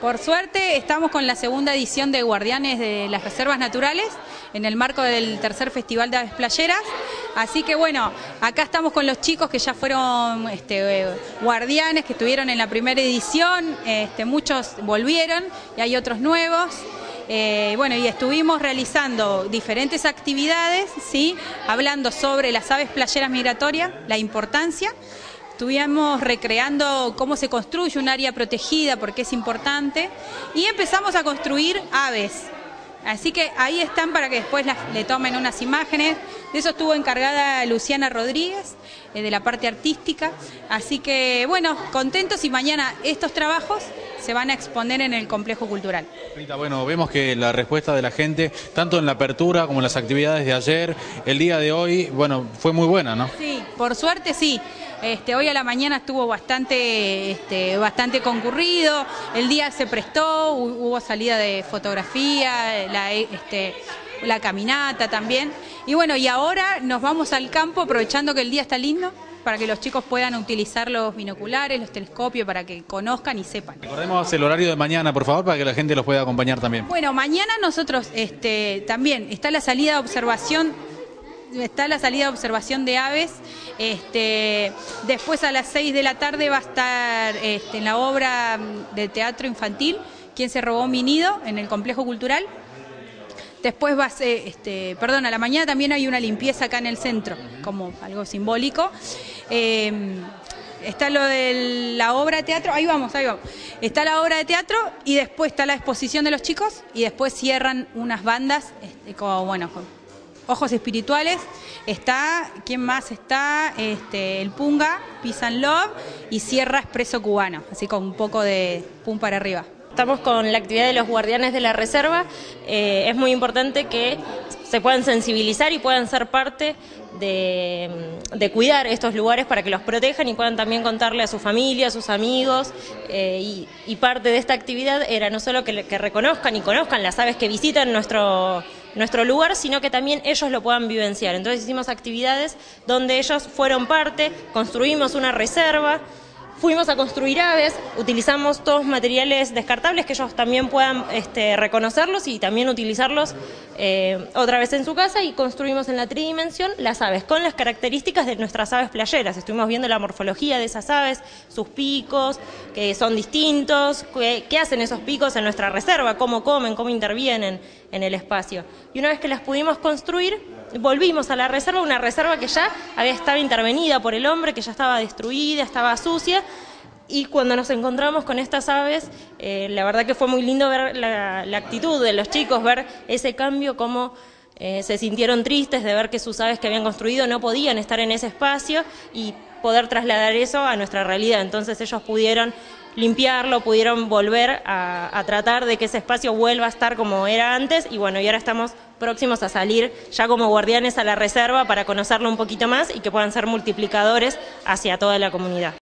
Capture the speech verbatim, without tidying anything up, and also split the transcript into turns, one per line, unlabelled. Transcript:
Por suerte estamos con la segunda edición de Guardianes de las Reservas Naturales en el marco del tercer Festival de Aves Playeras. Así que bueno, acá estamos con los chicos que ya fueron este, guardianes, que estuvieron en la primera edición, este, muchos volvieron y hay otros nuevos. Eh, bueno, y estuvimos realizando diferentes actividades, ¿sí? Hablando sobre las aves playeras migratorias, la importancia. Estuvimos recreando cómo se construye un área protegida, porque es importante, y empezamos a construir aves. Así que ahí están para que después las, le tomen unas imágenes. De eso estuvo encargada Luciana Rodríguez, eh, de la parte artística. Así que, bueno, contentos, y mañana estos trabajos se van a exponer en el complejo cultural.
Rita, bueno, vemos que la respuesta de la gente, tanto en la apertura como en las actividades de ayer, el día de hoy, bueno, fue muy buena, ¿no?
Sí, por suerte sí. Este, hoy a la mañana estuvo bastante, este, bastante concurrido, el día se prestó, hubo salida de fotografía, la, este, la caminata también. Y bueno, y ahora nos vamos al campo aprovechando que el día está lindo, para que los chicos puedan utilizar los binoculares, los telescopios, para que conozcan y sepan.
Recordemos el horario de mañana, por favor, para que la gente los pueda acompañar también.
Bueno, mañana nosotros este, también está la salida de observación. Está la salida de observación de aves, este, después a las seis de la tarde va a estar este, en la obra de teatro infantil, ¿Quién se robó mi nido?, en el complejo cultural. Después va a ser, este, perdón, a la mañana también hay una limpieza acá en el centro, como algo simbólico. Eh, está lo de la obra de teatro, ahí vamos, ahí vamos. Está la obra de teatro y después está la exposición de los chicos y después cierran unas bandas, este, como, bueno, con Ojos Espirituales, está, ¿quién más está? Este, el Punga, Peace and Love, y cierra Expreso Cubano, así con un poco de pum para arriba.
Estamos con la actividad de los guardianes de la reserva. Eh, es muy importante que se puedan sensibilizar y puedan ser parte de, de cuidar estos lugares para que los protejan y puedan también contarle a su familia, a sus amigos. Eh, y, y parte de esta actividad era no solo que, que reconozcan y conozcan las aves que visitan nuestro, nuestro lugar, sino que también ellos lo puedan vivenciar. Entonces hicimos actividades donde ellos fueron parte, construimos una reserva, fuimos a construir aves, utilizamos todos materiales descartables que ellos también puedan este, reconocerlos y también utilizarlos eh, otra vez en su casa, y construimos en la tridimensión las aves con las características de nuestras aves playeras. Estuvimos viendo la morfología de esas aves, sus picos, que son distintos, qué, qué hacen esos picos en nuestra reserva, cómo comen, cómo intervienen en el espacio. Y una vez que las pudimos construir, volvimos a la reserva, una reserva que ya había estado intervenida por el hombre, que ya estaba destruida, estaba sucia, y cuando nos encontramos con estas aves, eh, la verdad que fue muy lindo ver la, la actitud de los chicos, ver ese cambio, cómo eh, se sintieron tristes de ver que sus aves que habían construido no podían estar en ese espacio y poder trasladar eso a nuestra realidad. Entonces ellos pudieron limpiarlo, pudieron volver a, a tratar de que ese espacio vuelva a estar como era antes, y bueno, y ahora estamos próximos a salir ya como guardianes a la reserva para conocerlo un poquito más y que puedan ser multiplicadores hacia toda la comunidad.